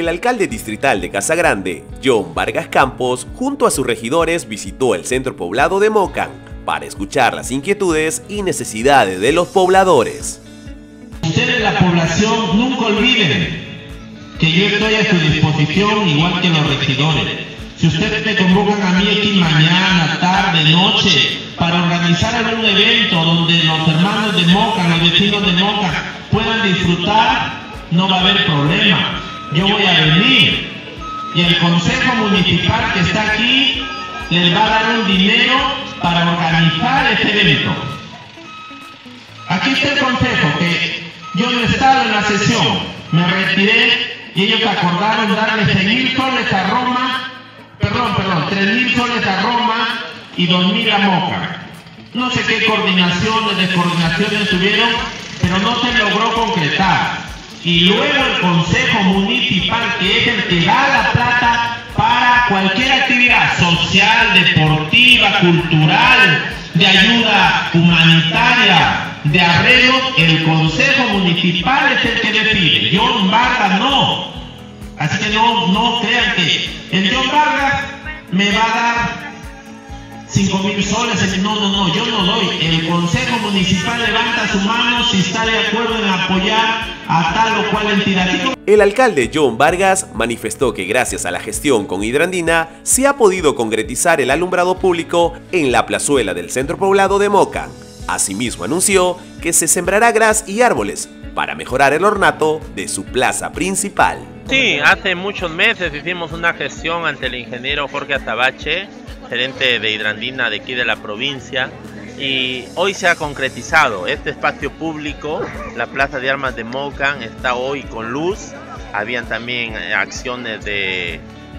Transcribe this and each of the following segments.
El alcalde distrital de Casagrande, John Vargas Campos, junto a sus regidores visitó el centro poblado de Mocan para escuchar las inquietudes y necesidades de los pobladores. Ustedes, la población, nunca olviden que yo estoy a su disposición, igual que los regidores. Si ustedes me convocan a mí aquí mañana, tarde, noche, para organizar algún evento donde los hermanos de Mocan, los vecinos de Mocan puedan disfrutar, no va a haber problema. Yo voy a venir y el consejo municipal que está aquí les va a dar un dinero para organizar este evento. Aquí está el consejo, que yo no he estado en la sesión, me retiré y ellos acordaron darle 6.000 soles a Roma, 3.000 soles a Roma y 2.000 a Moca. No sé qué coordinaciones, descoordinaciones tuvieron, pero no se logró concretar. Y luego el consejo municipal, que es el que da la plata para cualquier actividad social, deportiva, cultural, de ayuda humanitaria, de arreglo, el consejo municipal es el que decide. John Vargas no. Así que no crean que el John Vargas me va a dar 5.000 soles. No, yo no doy. El consejo municipal levanta su mano si está de acuerdo en apoyar a tal o cual entidad. El alcalde John Vargas manifestó que gracias a la gestión con Hidrandina se ha podido concretizar el alumbrado público en la plazuela del centro poblado de Mocan. Asimismo anunció que se sembrará gras y árboles para mejorar el ornato de su plaza principal. Sí, hace muchos meses hicimos una gestión ante el ingeniero Jorge Atabache, gerente de Hidrandina de aquí de la provincia, y hoy se ha concretizado este espacio público. La plaza de armas de Mocan está hoy con luz. Habían también acciones de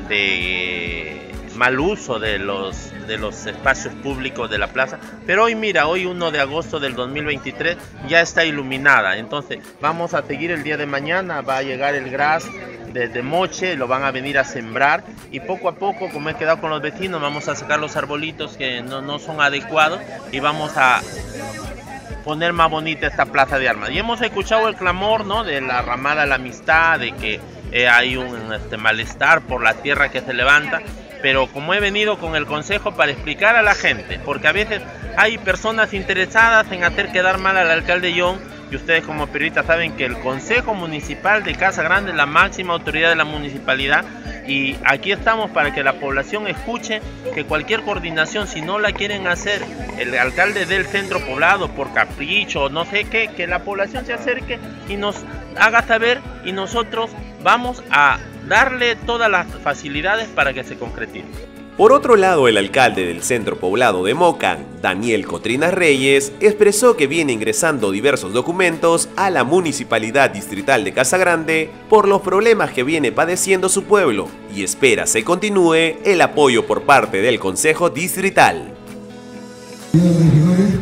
mal uso de los espacios públicos de la plaza, pero hoy mira, hoy 1 de agosto del 2023 ya está iluminada. Entonces vamos a seguir el día de mañana, va a llegar el gras desde Moche, lo van a venir a sembrar y poco a poco, como he quedado con los vecinos, vamos a sacar los arbolitos que no son adecuados y vamos a poner más bonita esta plaza de armas. Y hemos escuchado el clamor, ¿no?, de la ramada La Amistad, de que hay un malestar por la tierra que se levanta, pero como he venido con el consejo para explicar a la gente, porque a veces hay personas interesadas en hacer quedar mal al alcalde John, y ustedes como periodistas saben que el Consejo Municipal de Casagrande es la máxima autoridad de la municipalidad, y aquí estamos para que la población escuche que cualquier coordinación, si no la quieren hacer el alcalde del centro poblado por capricho o no sé qué, que la población se acerque y nos haga saber, y nosotros vamos a darle todas las facilidades para que se concretice. Por otro lado, el alcalde del centro poblado de Mocan, Daniel Cotrinas Reyes, expresó que viene ingresando diversos documentos a la Municipalidad Distrital de Casagrande por los problemas que viene padeciendo su pueblo y espera se continúe el apoyo por parte del Consejo Distrital. Señores regidores,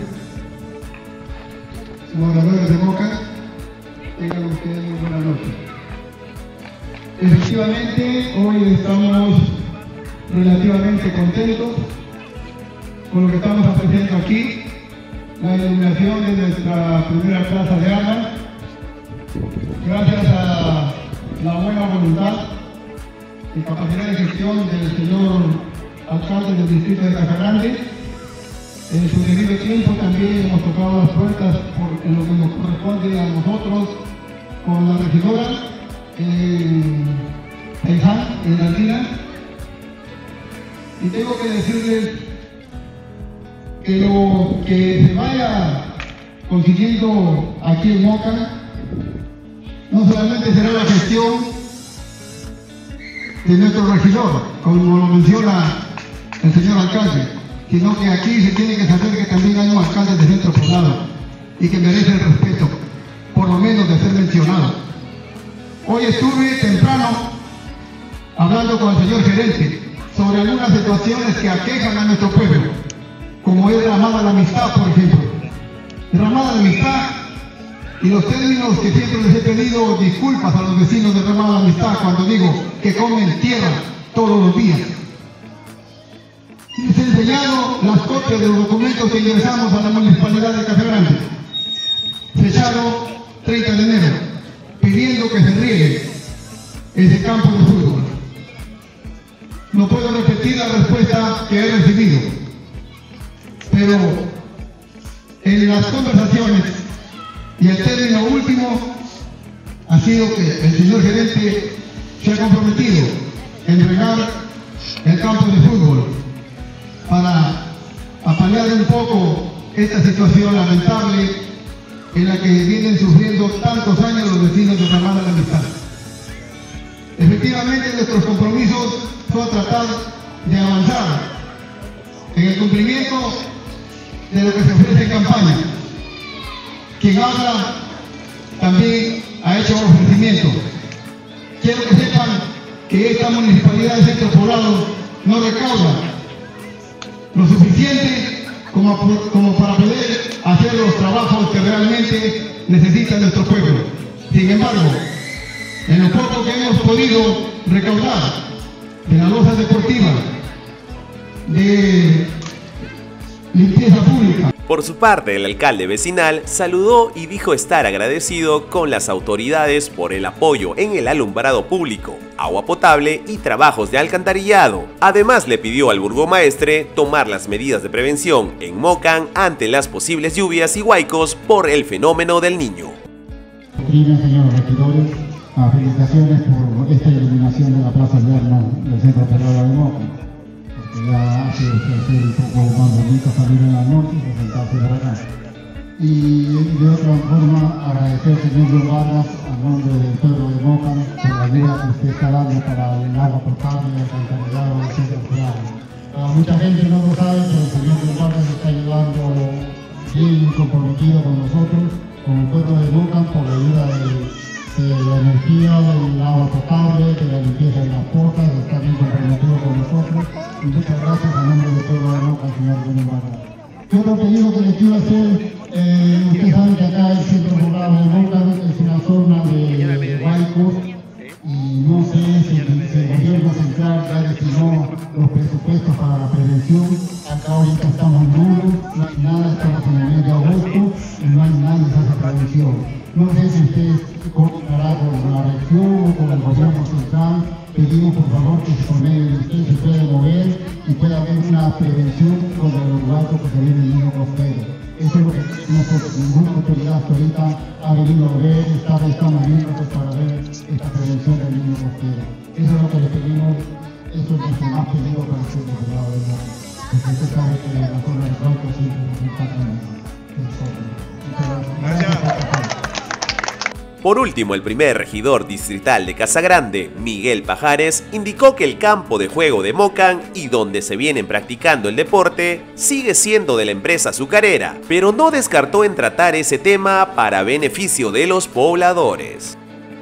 moradores de Mocan, tengan ustedes muy buenas noches. Efectivamente, hoy estamos relativamente contentos con lo que estamos ofreciendo aquí, la iluminación de nuestra primera plaza de armas, gracias a la buena voluntad y capacidad de gestión del señor alcalde del distrito de Casagrande. En su debido tiempo también hemos tocado las puertas en lo que nos corresponde a nosotros con la regidora en Hidrandina. Y tengo que decirles que lo que se vaya consiguiendo aquí en Mocan no solamente será la gestión de nuestro regidor, como lo menciona el señor alcalde, sino que aquí se tiene que saber que también hay un alcalde de centro poblado y que merece el respeto, por lo menos de ser mencionado. Hoy estuve temprano hablando con el señor gerente sobre algunas situaciones que aquejan a nuestro pueblo, como es Ramada La Amistad, por ejemplo. Ramada La Amistad, y los términos que siempre les he pedido disculpas a los vecinos de Ramada La Amistad cuando digo que comen tierra todos los días. Les he enseñado las copias de los documentos que ingresamos a la Municipalidad de Casagrande, fechado 30 de enero, pidiendo que se riegue el ese campo de fútbol. No puedo repetir la respuesta que he recibido, pero en las conversaciones y el término último ha sido que el señor gerente se ha comprometido en regar el campo de fútbol para apalear un poco esta situación lamentable en la que vienen sufriendo tantos años los vecinos de Ramada La Amistad. Efectivamente, nuestros compromisos son tratar de avanzar en el cumplimiento de lo que se ofrece en campaña. Quien habla también ha hecho ofrecimiento. Quiero que sepan que esta municipalidad de Centro Poblado no recauda lo suficiente como para poder hacer los trabajos que realmente necesita nuestro pueblo. Sin embargo, en lo poco que hemos podido recaudar de la losa deportiva, de limpieza pública. Por su parte, el alcalde vecinal saludó y dijo estar agradecido con las autoridades por el apoyo en el alumbrado público, agua potable y trabajos de alcantarillado. Además, le pidió al burgomaestre tomar las medidas de prevención en Mocan ante las posibles lluvias y huaicos por el fenómeno del Niño. Señores regidores, felicitaciones por esta iluminación de la Plaza Lerma del Centro Poblado de Mocan, porque ya hace un poco más bonito salir en la noche y presentarse por acá. Y de otra forma agradecer al señor John Vargas a nombre del pueblo de Mocan por la ayuda que usted está dando para el agua potable y el alcantarillado del Centro Poblado. Mucha gente no lo sabe, pero el señor John Vargas está ayudando bien comprometido con nosotros, con el pueblo de Mocan, por la ayuda de la energía, del agua potable, de la limpieza de las pozas, está bien comprometido con nosotros. Y muchas gracias a nombre del pueblo de Mocan, señor John Vargas. Yo otro pedido que les quiero hacer, ustedes saben que acá el Centro Poblado de Mocan es una zona de huaicos y no sé si el gobierno central ya destinó los presupuestos para la prevención. Acá ahorita estamos nulos, no hay nada, estamos en el mes de agosto y no hay nadie que hace prevención. No sé si ustedes coordinarán con la región o con el gobierno central. Pedimos por favor que usted se pueda mover y pueda haber una prevención contra los huaicos que se viene el Niño Costero. Eso es lo que ninguna autoridad hasta ahorita ha venido a ver, está moviéndose para ver esta prevención del Niño Costero. Eso es lo que le pedimos, eso es lo que más pedimos para el Centro Poblado de Mocan. Porque usted sabe que la zona de huaicos siempre nos impacta nosotros. Muchas gracias. Por último, el primer regidor distrital de Casagrande, Miguel Pajares, indicó que el campo de juego de Mocan y donde se vienen practicando el deporte sigue siendo de la empresa azucarera, pero no descartó en tratar ese tema para beneficio de los pobladores.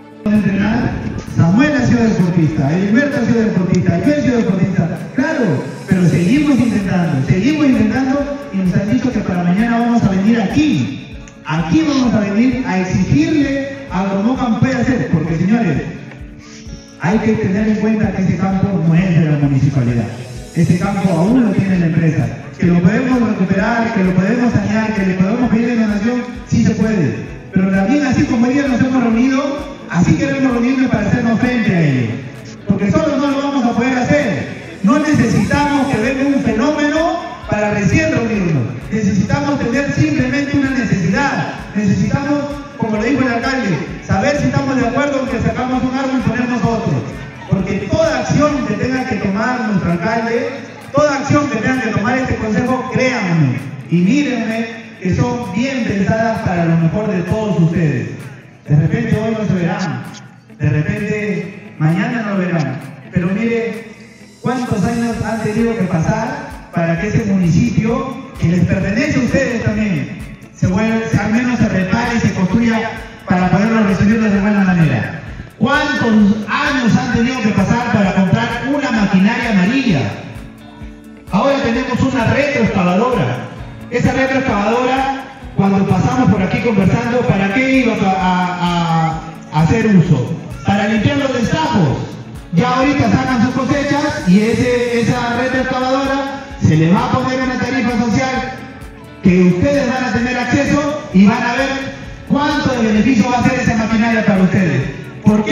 Samuel ha sido deportista, Heriberto ha sido deportista, yo he sido deportista, claro, pero seguimos intentando y nos han dicho que para mañana vamos a venir aquí. Aquí vamos a venir a exigirle a lo que Mocan puede hacer, porque señores, hay que tener en cuenta que ese campo no es de la municipalidad. Ese campo aún lo tiene la empresa. Que lo podemos recuperar, que lo podemos sanear, que le podemos pedir en donación, sí se puede. Pero también así como ellos nos hemos reunido, así queremos reunirnos para hacernos frente a ellos. Porque solos no lo vamos a poder hacer. No necesitamos que venga un fenómeno para recién reunirnos. Necesitamos tener simplemente una necesidad. Necesitamos, como lo dijo el alcalde, saber si estamos de acuerdo en que sacamos un árbol y ponemos otro. Porque toda acción que tenga que tomar nuestro alcalde, toda acción que tenga que tomar este consejo, créanme y mírenme que son bien pensadas para lo mejor de todos ustedes. De repente hoy no se verán, de repente mañana no verán, pero mire cuántos años han tenido que pasar para que ese municipio, que les pertenece a ustedes también, al menos se repare y se construya para poderlo recibirlos de buena manera. ¿Cuántos años han tenido que pasar para comprar una maquinaria amarilla? Ahora tenemos una retroexcavadora. Esa retroexcavadora, cuando pasamos por aquí conversando, ¿para qué iba a hacer uso? Para limpiar los destapos. Ya ahorita sacan sus cosechas y esa retroexcavadora se le va a poner una tarifa social que ustedes van a tener acceso y van a ver cuánto de beneficio va a ser esa maquinaria para ustedes. ¿Por qué?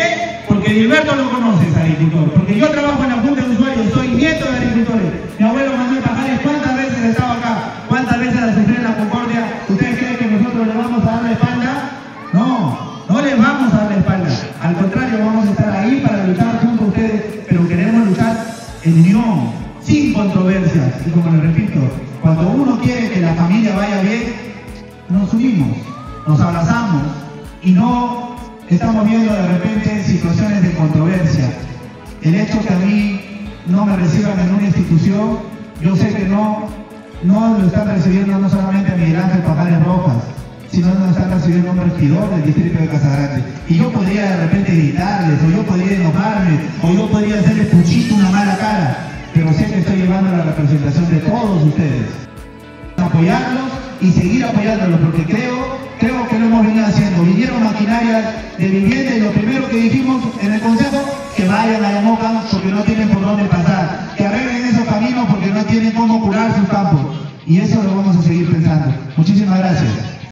porque Gilberto lo conoce, ese agricultor, porque yo trabajo en la Junta de Usuarios, soy nieto de agricultores. Mi abuelo Manuel Pajares, ¿cuántas veces estaba acá? ¿Cuántas veces asistí en la Concordia? ¿Ustedes creen que nosotros le vamos a dar la espalda? No, no les vamos a dar la espalda. Al contrario, vamos a estar ahí para luchar junto a ustedes, pero queremos luchar en unión, sin controversias. Y como les repito, cuando uno quiere que la familia vaya bien, nos unimos, nos abrazamos y no estamos viendo de repente situaciones de controversia. El hecho que a mí no me reciban en una institución, yo sé que no lo están recibiendo no solamente a Miguel Ángel Pajares Rojas, sino nos están recibiendo un regidor del distrito de Casagrande. Y yo podría de repente gritarles, o yo podría enojarme, o yo podría hacerles puchito una mala cara, pero sé que estoy llevando la representación de todos ustedes. Apoyarlos y seguir apoyándolos, porque creo que lo hemos venido haciendo. Vinieron maquinarias de vivienda y lo primero que dijimos en el consejo, que vayan a Yamocan porque no tienen por dónde pasar, que arreglen esos caminos porque no tienen cómo curar sus campos. Y eso lo vamos a seguir pensando. Muchísimas gracias.